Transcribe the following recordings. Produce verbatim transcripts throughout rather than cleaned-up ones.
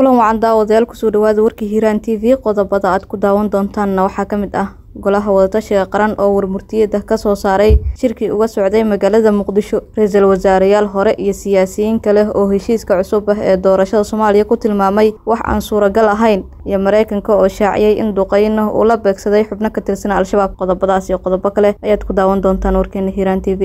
kulan wacan daawadayaal ku soo dhawaada warkii Hiiraan T V qodobada aad ku daawan doontaanna waxaa ka mid ah golaha wadatashiga qaran oo warmurtiyada ka soo saaray shirkii uga socday magaalada Muqdisho ra'iisul wasaareyaal hore iyo siyaasiyiin kale oo heshiiska cusub ah ee doorashada Soomaaliya ku tilmaamay wax aan suuragal ahayn iyo Mareykanka oo shaaciyay in duqeyno uu la beegsaday xubno ka tirsan Al-Shabaab qodobadaas iyo qodobo kale ayaad ku daawan doontaan warkeena Hiiraan T V.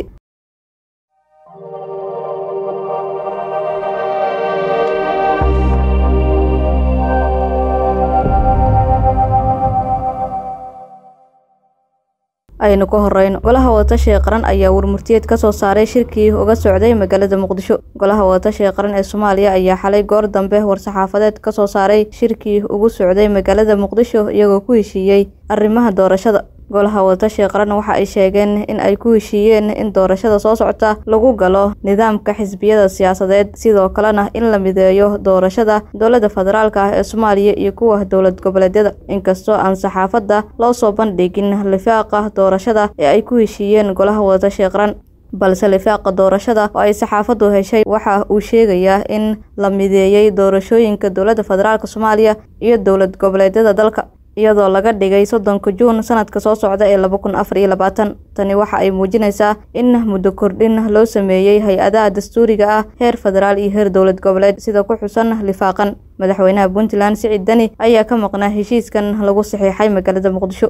aynu ka horeyno golaha wadatashiga qaran ayaa warmurtiyeed ka soo saaray shirkii uga socday magaalada Muqdisho golaha wadatashiga qaran ee Soomaaliya ayaa xalay goor dambe war-saxaafadeed ka soo saaray shirkii ugu socday magaalada Muqdisho iyagoo ku heshiiyay arrimaha doorashada golaha wadatashiga qaran waxa ay sheegeen in ay ku heshiiyeen in doorashada soo socota lagu galo nidaamka xisbiyada siyaasadeed sidoo kalena in la mideeyo doorashada dowladda federaalka ah ee Soomaaliya iyo kuwa dowlad goboleedyada inkastoo aan saxaafadda loo soo bandhigin lifaaqa doorashada ee ay ku heshiiyeen golaha wadatashiga qaran balse lifaaqa doorashada oo ay saxaafaddu heshay waxa uu sheegayaa in la mideeyay doorashooyinka dowladda federaalka Soomaaliya iyo dowlad goboleedyada dalka iyadoo laga dhigay soddonka Juun sanadka soo socda ee laba kun afar iyo labaatan tani waxa ay muujinaysaa in muddo kordhin loo sameeyay hay'adaha dastuuriga ah heer federaal iyo heer dowlad goboleed sida ku xusan lifaaqan madaxweynaha Puntland Siciid Dani ayaa ka maqnaa heshiiskan lagu saxiixay magaalada Muqdisho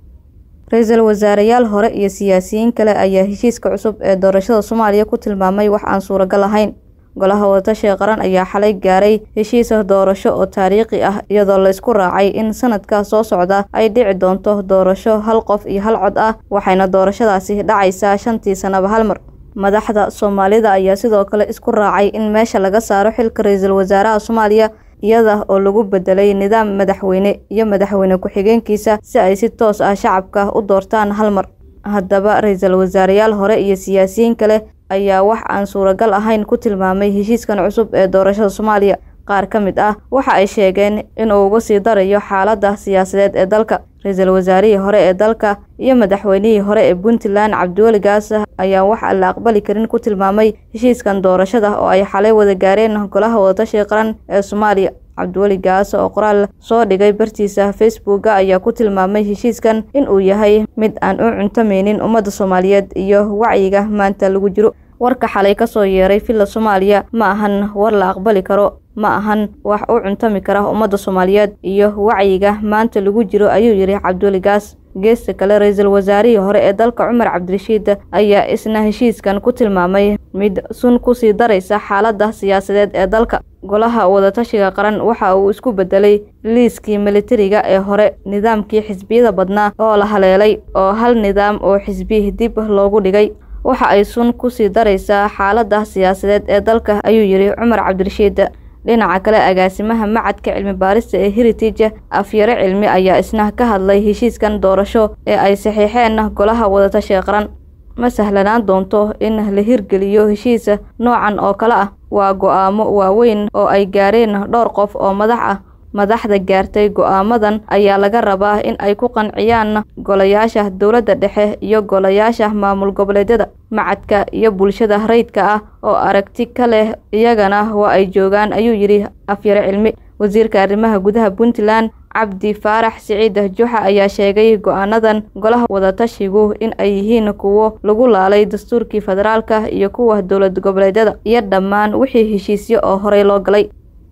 ra'iisul wasaareyaal hore iyo siyaasiyiin kale ayaa heshiiska cusub ee doorashada Soomaaliya ku tilmaamay wax aan suuragal ahayn golaha wadatashiga qaran ayaa xalay gaaray heshiis doorasho oo taariikhi ah iyadoo la isku raacay in sanadka soo socda ay dhici doonto doorasho hal qof iyo hal cod ah waxayna doorashadaasi dhacaysaa shantii sanaba hal mar madaxda Soomaalida ayaa sidoo kale isku raacay in meesha laga saaro xilka ra'iisul wasaaraha Soomaaliya iyada oo lagu bedelay nidaam madaxweyne iyo madaxweyne ku-xigeenkiisa si ay si toos ah shacabka u doortaan hal mar haddaba ra'iisul wasaareyaal hore iyo siyaasiyiin kale ayaa wax aan suuragal ahayn ku tilmaamay heshiiskan cusub ee doorashada Soomaaliya qaar ka mid ah waxa ay sheegeen in uu uga sii darayo xaaladda siyaasadeed ee dalka ra'iisul wasaarihii hore ee dalka iyo madaxweynihii hore ee Puntland Cabdiweli Gaas ayaa wax aan la aqbali karin ku tilmaamay heshiiskan doorashada oo ay xalay wada gaareen golaha wadatashiga qaran ee Soomaaliya Cabdiweli Gaas oo qoraal soo dhigay bartiisa Facebook ayaa ku tilmaamay heshiiskan in uu yahay mid aan u cuntameynin ummadda Soomaaliyeed iyo wacyiga maanta lagu jiro warka xalay ka soo yeeray filla Soomaaliya ma ahan war la aqbali karo ma ahan wax u cuntami kara ummadda Soomaaliyeed iyo wacyiga maanta lagu jiro ayuu yiri Cabdiweli Gaas geesta kale ra'iisul wasaarihii hore ee dalka Cumar Cabdirashiid ayaa isna heshiiskan ku tilmaamay mid sun ku sii daraysa xaaladda siyaasadeed ee dalka golaha wadatashiga qaran waxa uu isku bedelay liiskii militariga ee hore nidaamkii xisbiyada badnaa oo la haleelay oo hal nidaam oo xisbi dib loogu dhigay waxa ay sun ku sii daraysaa xaaladda siyaasadeed ee dalka ayuu yiri Cumar Cabdirashiid dhinaca kale agaasimaha macadka cilmi baarista ee Heritage afyare cilmi ayaa isna ka hadlay heshiiskan doorasho ee ay saxiixeen golaha wadatashiga qaran ma sahlanaan doonto in la hirgeliyo heshiis noocan oo kale ah waa go'aamo waaweyn oo ay gaareen dhowr qof oo madax ah madaxda gaartay go'aamadan ayaa laga rabaa in ay ku qanciyaan golayaasha dowladda dhexe iyo golayaasha maamul goboleedyada macadka iyo bulshada rayidka ah oo aragti ka leh iyagana waa ay joogaan ayuu yiri afyare cilmi wasiirka arrimaha gudaha Puntland Cabdi Faarax Siciid Juxa ayaa sheegay go'aanadan golaha wadatashigu in ay yihiin kuwo lagu laalay dastuurkii federaalka iyo kuwa dowlad goboleedyada iyo dhammaan wixii heshiisyo oo horey loo galay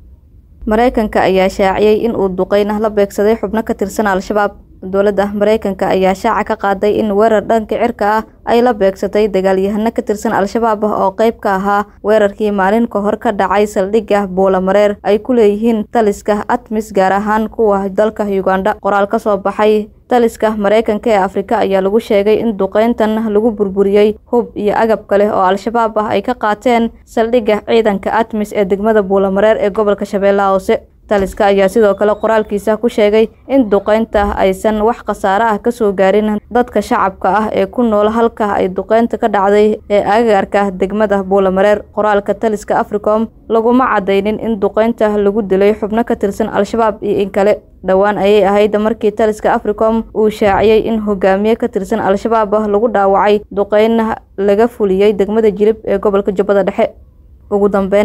Mareykanka ayaa shaaciyay in uu duqeyn la beegsaday xubno ka tirsan Al-Shabaab dowladda Mareykanka ayaa shaaca ka qaaday in weerar dhanka cirka ah ay la beegsatay dagaalyahano ka tirsan Al-Shabaab oo qayb ka ahaa weerarkii maalin ka hor ka dhacay saldhigga Buulamareer ay ku leeyihiin taliska ATMIS gaar ahaan kuwa dalka Uganda qoraal ka soo baxay taliska Mareykanka ee Afrika ayaa lagu sheegay in duqeyntan lagu burburiyay hub iyo agab kale oo Al-Shabaab ah ay ka qaateen saldhigga ciidanka ATMIS ee degmada Buulamareer ee gobolka Shabeellaha Hoose taliska ayaa sidoo kale qoraalkiisa ku sheegay in duqeynta aysan wax khasaare ah ka soo gaarin dadka shacabka ah ee ku nool halka ay duqeynta ka dhacday ee agagaarka degmada Buulamareer qoraalka taliska Africom laguma cadeynin in duqeynta lagu dilay xubno ka tirsan Al-Shabaab iyo in kale dhawaan ayay ahayd markii taliska Africom uu shaaciyay in hogaamiye ka tirsan Al-Shabaab lagu dhaawacay duqeyn laga fuliyay degmada Jilib ee gobolka Jubbada Dhexe ugu dambeynna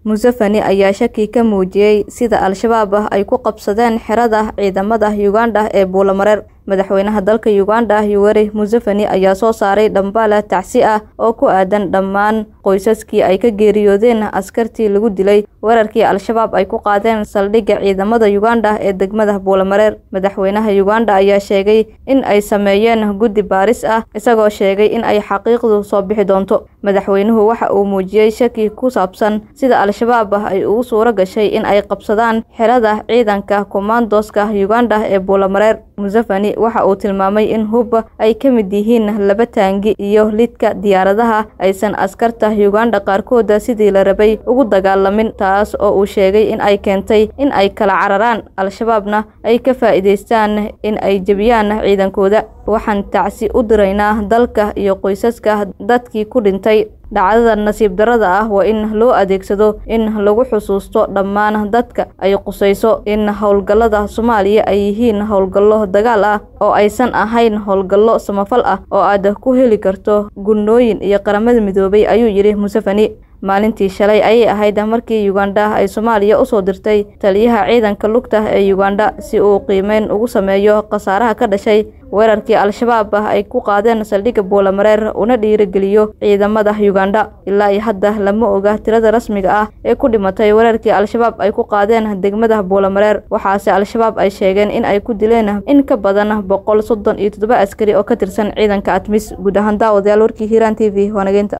Museveni ayaa shaki ka muujiyay sida Al-Shabaab ay ku qabsadeen xerada ciidamada Uganda ee Buulamareer. Madaxweynaha dalka Uganda Yoweri Museveni ayaa soo saaray dhambaale tacsi ah oo ku aadan dhammaan qoysaskii ay ka geeriyoodeen askartii lagu dilay weerarkii Al-Shabaab ay ku qaadeen saldhigga ciidamada Uganda ee degmada Buulamareer. Madaxweynaha Uganda ayaa sheegay in ay sameeyeen guddi baaris ah isagoo sheegay in ay xaqiiqdu soo bixi doonto. Madaxweynuhu waxa uu muujiyay shaki ku saabsan sida Al-Shabaab ay ugu suura gashay in ay qabsadaan xerada ciidanka commandoska Uganda ee Buulamareer. Museveni waxa uu tilmaamay in hub ay ka mid yihiin laba taangi iyo lidka diyaaradaha aysan askarta Uganda qaarkood sidii la rabay ugu dagaalamin, taas oo uu sheegay in ay keentay in ay kala cararaan Al-Shabaabna ay ka faa'iideystaan in ay jabiyaan ciidankooda. Waxaan tacsi u diraynaa dalka iyo qoysaska dadkii ku dhintay dhacdada nasiib darrada ah. Waa in loo adeegsado in lagu xusuusto dhammaan dadka ay qusayso in howlgallada Soomaaliya ay yihiin howlgallo dagaal ah oo aysan ahayn howlgallo samafal ah oo aad ku heli karto gunnooyin iyo qaramada midoobay, ayuu yiri Museveni. Maalintii shalay ayay ahayd markii Uganda ay Soomaaliya u soo dirtay taliyaha ciidanka lugta ee Uganda si uu qiimeyn ugu sameeyo khasaaraha ka dhashay weerarkii Al-Shabaab ay ku qaadeen saldhigga Buulamareer una dhiirigeliyo ciidamada Uganda. Ilaa iyo hadda lama oga tirada rasmiga ah ee ku dhimatay weerarkii Al-Shabaab ay ku qaadeen degmada Buulamareer, waxaase Al-Shabaab ay sheegeen in ay ku dileen in ka badan boqol soddon iyo toddoba askari oo ka tirsan ciidanka ATMIS. Guud ahaan daawadayaal warkii Hiiraan T V waa nageynta.